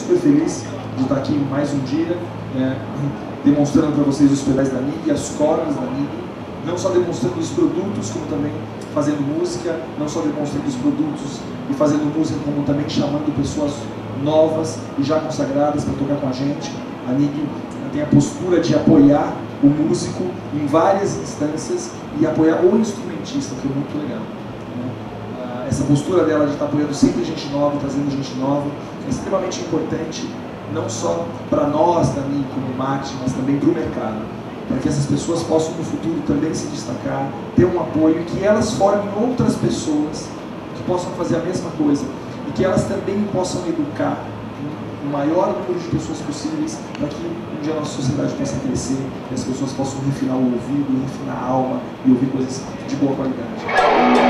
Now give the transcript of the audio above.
super feliz de estar aqui mais um dia, demonstrando para vocês os pedais da NIG, as cordas da NIG, não só demonstrando os produtos, como também fazendo música, não só demonstrando os produtos e fazendo música, como também chamando pessoas novas e já consagradas para tocar com a gente. A NIG tem a postura de apoiar o músico em várias instâncias e apoiar o instrumentista, que é muito legal. Essa postura dela de estar apoiando sempre gente nova, trazendo gente nova, é extremamente importante, não só para nós também como marketing, mas também para o mercado, para que essas pessoas possam no futuro também se destacar, ter um apoio e que elas formem outras pessoas que possam fazer a mesma coisa e que elas também possam educar o maior número de pessoas possíveis para que um dia a nossa sociedade possa crescer e as pessoas possam refinar o ouvido, refinar a alma e ouvir coisas de boa qualidade.